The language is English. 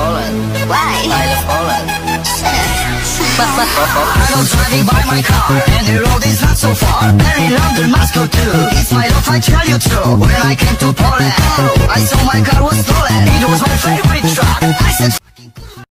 Poland. Why? I love Poland. I was driving by my car, and the road is not so far. There in London, Moscow too. It's my love, I tell you true. When I came to Poland, I saw my car was stolen. It was my favorite truck. I said